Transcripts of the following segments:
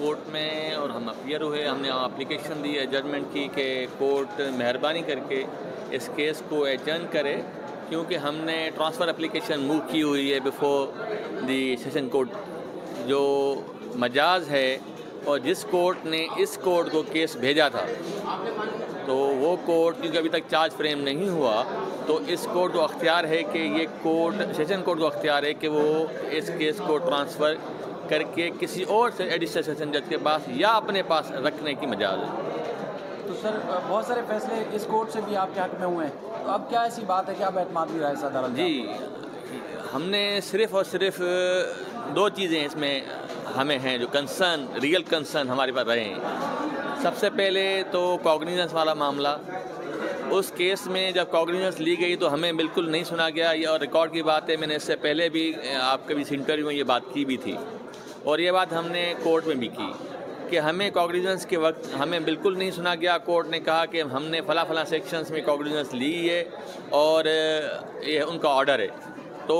Court में और हम अपीयर हुए। हमने एप्लीकेशन दी है जजमेंट की कि कोर्ट मेहरबानी करके इस केस को एडजर्न करे, क्योंकि हमने ट्रांसफ़र एप्लीकेशन मूव की हुई है बिफोर दी सेशन कोर्ट जो मजाज है, और जिस कोर्ट ने इस कोर्ट को केस भेजा था तो वो कोर्ट, क्योंकि अभी तक चार्ज फ्रेम नहीं हुआ, तो इस कोर्ट को अख्तियार है कि ये कोर्ट, सेशन कोर्ट को अख्तियार है कि वो इस केस को ट्रांसफ़र करके किसी और से एडिशनल सेशन जज के पास या अपने पास रखने की मजाज है। तो सर बहुत सारे फैसले इस कोर्ट से भी आपके हक में हुए हैं, तो अब क्या ऐसी बात है कि आप एतमाद भी रहे इस अदालत? जी, हमने सिर्फ़ और सिर्फ दो चीज़ें इसमें हमें हैं जो कंसर्न, रियल कंसर्न हमारे पास रहे हैं। सबसे पहले तो कॉग्निजेंस वाला मामला, उस केस में जब कॉग्निजेंस ली गई तो हमें बिल्कुल नहीं सुना गया। ये और रिकॉर्ड की बात है, मैंने इससे पहले भी आपके भी इंटरव्यू में ये बात की भी थी, और ये बात हमने कोर्ट में भी की कि हमें कॉग्निजेंस के वक्त हमें बिल्कुल नहीं सुना गया। कोर्ट ने कहा कि हमने फ़ला सेक्शंस में कॉग्निजेंस ली है और ये उनका ऑर्डर है। तो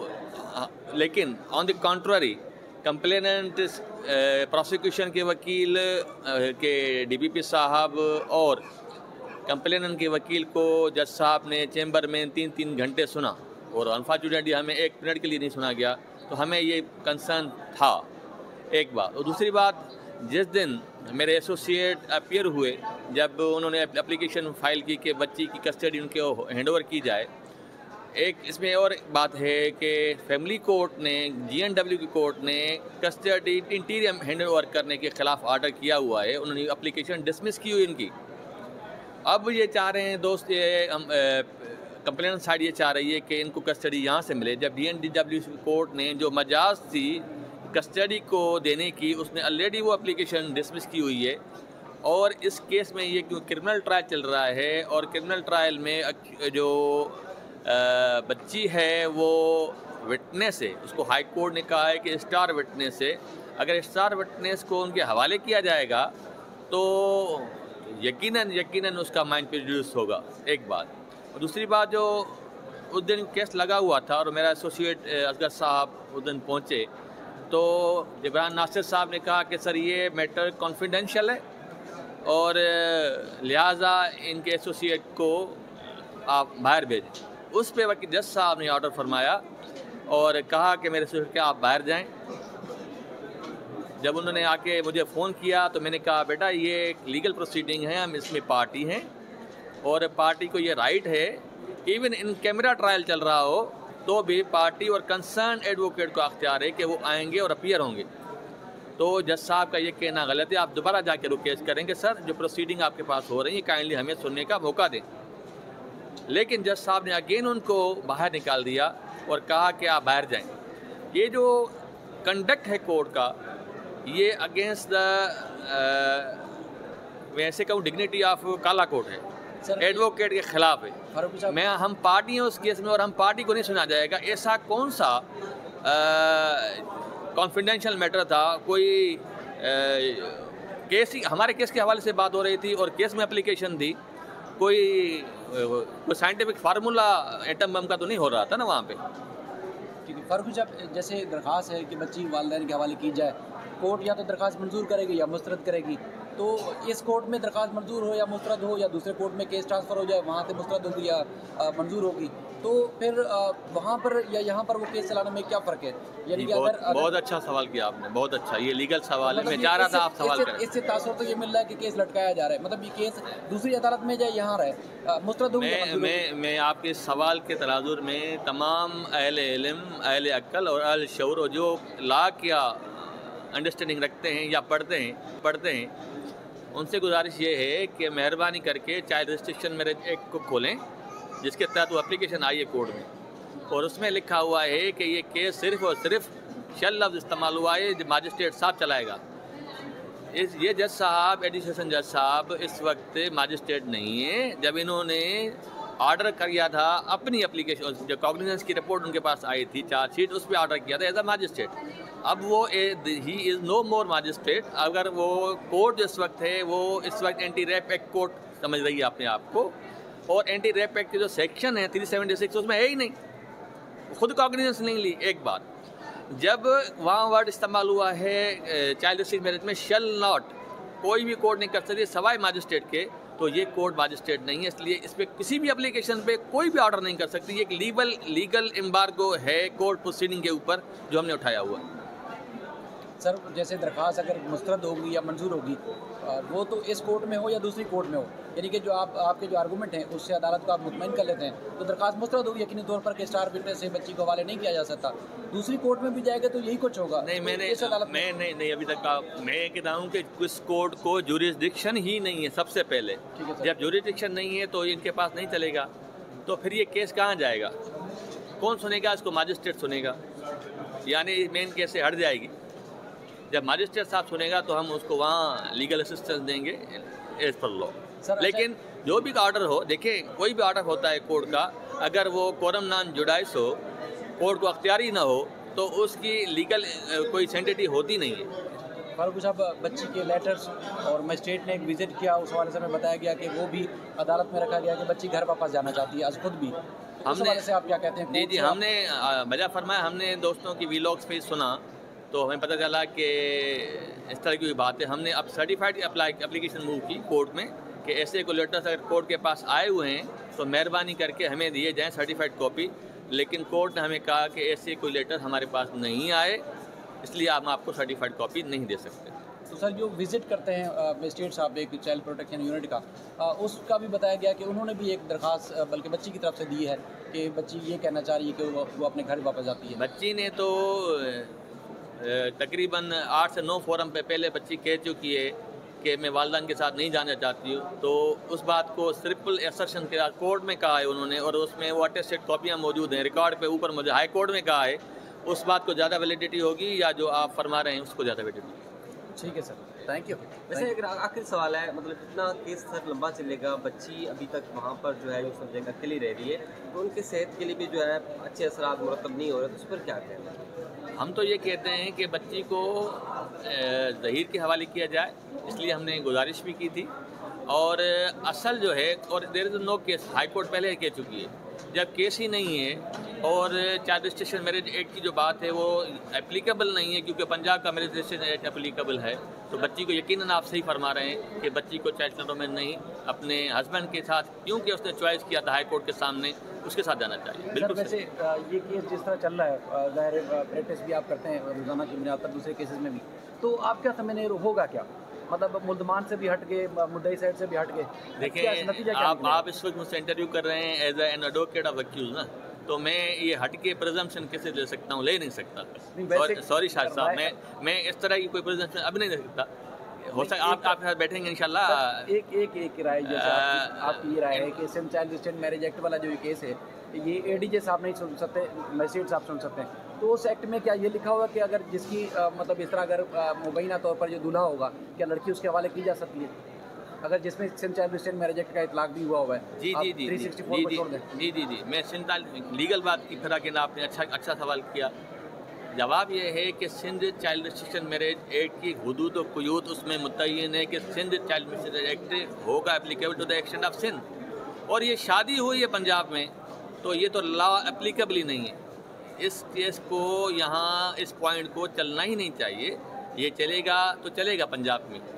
लेकिन on the contrary complainant prosecution के वकील के डीपीपी साहब और कंप्लेनेंट के वकील को जज साहब ने चैम्बर में 3-3 घंटे सुना, और अनफॉर्चुनेटली हमें 1 मिनट के लिए नहीं सुना गया। तो हमें ये कंसर्न था, एक बात। और दूसरी बात, जिस दिन मेरे एसोसिएट अपीयर हुए, जब उन्होंने एप्लीकेशन फाइल की कि बच्ची की कस्टडी उनके हैंड ओवर की जाए, एक इसमें और बात है कि फैमिली कोर्ट ने, GNW की कोर्ट ने कस्टडी इंटीरियर हैंड ओवर करने के ख़िलाफ़ ऑर्डर किया हुआ है। उन्होंने एप्लीकेशन डिसमिस की हुई इनकी। अब ये चाह रहे हैं दोस्त, ये कंप्लेंट साइड ये चाह रही है कि इनको कस्टडी यहाँ से मिले, जब GNW कोर्ट ने जो मजाज थी कस्टडी को देने की, उसने ऑलरेडी वो एप्लीकेशन डिसमिस की हुई है। और इस केस में ये क्यों क्रिमिनल ट्रायल चल रहा है, और क्रिमिनल ट्रायल में जो बच्ची है वो विटनेस है, उसको हाई कोर्ट ने कहा है कि स्टार विटनेस है। अगर स्टार विटनेस को उनके हवाले किया जाएगा तो यकीनन उसका माइंड प्रेजुडिस होगा, एक बात। और दूसरी बात, जो उस दिन केस लगा हुआ था और मेरा एसोसिएट असगर साहब उस दिन पहुँचे, तो जबरान नासिर साहब ने कहा कि सर ये मैटर कॉन्फिडेंशियल है और लिहाजा इनके एसोसिएट को आप बाहर भेजें। उस पे वकील जज साहब ने ऑर्डर फरमाया और कहा कि मेरे एसोसिएट के आप बाहर जाएं। जब उन्होंने आके मुझे फ़ोन किया तो मैंने कहा बेटा ये एक लीगल प्रोसीडिंग है, हम इसमें पार्टी हैं और पार्टी को ये राइट है, इवन इन कैमरा ट्रायल चल रहा हो तो भी पार्टी और कंसर्न एडवोकेट को अख्तियार है कि वो आएंगे और अपीयर होंगे। तो जज साहब का ये कहना गलत है, आप दोबारा जाके रिक्वेस्ट करेंगे सर जो प्रोसीडिंग आपके पास हो रही है काइंडली हमें सुनने का मौका दें। लेकिन जज साहब ने अगेन उनको बाहर निकाल दिया और कहा कि आप बाहर जाएं। ये जो कंडक्ट है कोर्ट का, ये अगेंस्ट द वैसे कहूँ डिग्निटी ऑफ काला कोर्ट है, एडवोकेट के ख़िलाफ़ है। हम पार्टी हैं उस केस में और हम पार्टी को नहीं सुना जाएगा। ऐसा कौन सा कॉन्फिडेंशियल मैटर था? कोई केस, हमारे केस के हवाले से बात हो रही थी और केस में एप्लीकेशन दी, कोई साइंटिफिक फार्मूला एटम बम का तो नहीं हो रहा था ना वहाँ पे। ठीक है फारूक साहब, जैसे दरख्वास्त है कि बच्ची वालिदैन के हवाले की जाए, कोर्ट या तो दरख्वास्त मंजूर करेगी या मुस्तरद करेगी, तो इस कोर्ट में दरख्वास्त मंजूर हो या मुस्तरद हो, या दूसरे कोर्ट में केस ट्रांसफ़र हो जाए वहाँ से मुस्तरद होगी या मंजूर होगी, तो फिर वहाँ पर या यहाँ पर वो केस चलाने में क्या फ़र्क है? यानी कि बहुत अच्छा सवाल किया आपने, बहुत अच्छा, ये लीगल सवाल है, मैं चाह रहा था आप सवाल करें। इससे तासुर तो ये मिल रहा है कि केस लटकाया जा रहा है, मतलब ये केस दूसरी अदालत में जाए यहाँ रहे मुस्तरद होगी। मैं आपके सवाल के तनाजुर में तमाम अहले इल्म, अहले अक्ल और अहले शऊर और जो ला क्या अंडरस्टैंडिंग रखते हैं या पढ़ते हैं उनसे गुजारिश ये है कि मेहरबानी करके चाइल्ड रजिस्ट्रेशन मैरिज एक्ट को खोलें, जिसके तहत वो एप्लीकेशन आई है कोर्ट में, और उसमें लिखा हुआ है कि ये केस सिर्फ़ और सिर्फ शल लफ्ज़ इस्तेमाल हुआ है, मजिस्ट्रेट साहब चलाएगा। ये जज साहब, एडिशनल जज साहब इस वक्त मजिस्ट्रेट नहीं है। जब इन्होंने ऑर्डर किया था अपनी एप्लीकेशन, जो कॉग्निजेंस की रिपोर्ट उनके पास आई थी चार्जशीट, उस पर ऑर्डर किया था एज अ मजिस्ट्रेट। अब वो he is no more magistrate. अगर वो कोर्ट इस वक्त है, वो इस वक्त एंटी रेप एक्ट कोर्ट समझ रही है अपने आप को, और एंटी रेप एक्ट के जो सेक्शन है 376 उसमें है ही नहीं, खुद कॉग्निजेंस नहीं ली, एक बात। जब वहाँ वर्ड इस्तेमाल हुआ है चाइल्ड रजिस्ट्रेशन मैरिज में शैल नॉट, कोई भी कोर्ट नहीं कर सकती सवाए मजिस्ट्रेट के, तो ये कोर्ट मजिस्ट्रेट नहीं है, इसलिए इस पर किसी भी एप्लीकेशन पे कोई भी ऑर्डर नहीं कर सकती। ये एक लीगल एम्बार्गो है कोर्ट प्रोसीडिंग के ऊपर जो हमने उठाया हुआ। सर जैसे दरख्वास्त अगर मुस्तरद होगी या मंजूर होगी, वो तो इस कोर्ट में हो या दूसरी कोर्ट में हो, यानी कि जो आपके जो आर्गूमेंट हैं उससे अदालत को आप मुतमईन कर लेते हैं, तो दरख्वास्त मुस्तरद होगी यकीनी तौर पर कि स्टार विटनेस से बच्ची को हवाले नहीं किया जा सकता। दूसरी कोर्ट में भी जाएगा तो यही कुछ होगा। नहीं, मैं नहीं अभी तक मैं ये कहता हूँ कि इस कोर्ट को जुरिस्डिक्शन ही नहीं है। सबसे पहले जब जुरिस्डिक्शन नहीं है तो इनके पास नहीं चलेगा, तो फिर ये केस कहाँ जाएगा, कौन सुनेगा इसको? मजिस्ट्रेट सुनेगा, यानी मेन केस से हट जाएगी। जब मजिस्ट्रेट साहब सुनेगा तो हम उसको वहाँ लीगल असिस्टेंस देंगे एज पर लॉ। लेकिन जो भी ऑर्डर हो, देखिए कोई भी ऑर्डर होता है कोर्ट का, अगर वो कोरम नॉन जुडाइस हो, कोर्ट को अख्तियारी ना हो, तो उसकी लीगल कोई सेंटिटी होती नहीं है। फारूक साहब, बच्ची के लेटर्स और मजिस्ट्रेट ने एक विजिट किया, उस हवाले से हमें बताया गया कि वो भी अदालत में रखा गया कि बच्ची घर वापस जाना चाहती है, आज खुद भी। हमने से आप क्या कहते हैं? जी, हमने मजा फरमाया, हमने दोस्तों की वीलॉग्स पे सुना तो हमें पता चला कि इस तरह की बात है। हमने अब सर्टिफाइड एप्लीकेशन मूव की कोर्ट में कि ऐसे को लेटर्स अगर कोर्ट के पास आए हुए हैं तो मेहरबानी करके हमें दिए जाएं सर्टिफाइड कॉपी। लेकिन कोर्ट ने हमें कहा कि ऐसे कोई लेटर हमारे पास नहीं आए, इसलिए हम आपको सर्टिफाइड कॉपी नहीं दे सकते। तो सर जो विज़िट करते हैं मजिस्ट्रेट साहब एक चाइल्ड प्रोटेक्शन यूनिट का, उसका भी बताया गया कि उन्होंने भी एक दरख्वास्त बल्कि बच्ची की तरफ से दी है कि बच्ची ये कहना चाह रही है कि वो अपने घर वापस जाती है। बच्ची ने तो तकरीबन 8 से 9 फोरम पे पहले बच्ची कह चुकी है कि मैं वालदान के साथ नहीं जाना चाहती हूँ। तो उस बात को ट्रिपल एसर्शन के साथ कोर्ट में कहा है उन्होंने, और उसमें वो अटेस्टेड कॉपियाँ मौजूद हैं, रिकॉर्ड पे ऊपर मुझे हाई कोर्ट में कहा है। उस बात को ज़्यादा वैलिडिटी होगी या जो आप फरमा रहे हैं उसको ज़्यादा वैलिडिटी? ठीक है सर, थैंक यू। वैसे एक आखिरी सवाल है, मतलब इतना केस सर लंबा चलेगा, बच्ची अभी तक वहाँ पर जो है उस जगह अकेली रह रही है, तो उनके सेहत के लिए भी जो है अच्छे असरात मुरतब नहीं हो रहे, तो उस पर क्या कहना है? हम तो ये कहते हैं कि बच्ची को ज़हीर के हवाले किया जाए, इसलिए हमने गुजारिश भी की थी। और असल जो है, और there is no case, high court पहले कह चुकी है, जब केस ही नहीं है और चाइल्ड रजिस्ट्रेशन मैरिज एक्ट की जो बात है वो एप्लीकेबल नहीं है, क्योंकि पंजाब का मैरिज रजिस्ट्रेशन एक्ट एप्लीकेबल है, तो बच्ची को यकीनन आप सही फरमा रहे हैं कि बच्ची को चाइल्ड सेटलमेंट नहीं, अपने हस्बैंड के साथ, क्योंकि उसने चॉइस किया था हाई कोर्ट के सामने, उसके साथ जाना चाहिए। बिल्कुल। वैसे ये केस जिस तरह चल रहा है, ज़ाहिर प्रैक्टिस भी आप करते हैं रोज़ाना की बुनियाद पर दूसरे केसेस में भी, तो आप क्या समझने होगा क्या, मतलब मुल्ज़मान से भी हट के, मुद्दई साइड से भी हट के? देखिए आप इस वक्त मुझसे इंटरव्यू कर रहे हैं as an advocate of accused ना, तो मैं ये हट के प्रिजम्पशन कैसे ले सकता हूँ? ले नहीं सकता। सॉरी शाह साहब, मैं इस तरह की कोई प्रिजम्पशन अब नहीं ले सकता। हो सकता आपके साथ बैठेंगे इंशाल्लाह। एक राय जैसे आपकी ये राय है कि Sindh child registration marriage act वाला जो ये केस है, ये एडीजे साहब नहीं सुन सकते, मजिस्ट्रेट साहब सुन सकते हैं, तो उस एक्ट में क्या ये लिखा होगा कि अगर जिसकी मतलब इस तरह अगर मुबैना तौर पर जो दूल्हा होगा, क्या लड़की उसके हवाले की जा सकती है, अगर जिसमें Sindh child registration marriage act का इतलाक भी हुआ है? जी, मैं सिंध लीगल बात की फिर कि आपने अच्छा सवाल किया। जवाब ये है कि Sindh child registration marriage act की हुदूद और क़ुयूद उसमें मुतय्यन है कि सिंध चाइल्ड रजिस्ट्रेशन एक्ट होगा applicable to the extent of Sindh, और ये शादी हुई है पंजाब में, तो ये तो लॉ एप्लीकेबल ही नहीं है। इस केस को यहाँ इस पॉइंट को चलना ही नहीं चाहिए, ये चलेगा तो चलेगा पंजाब में।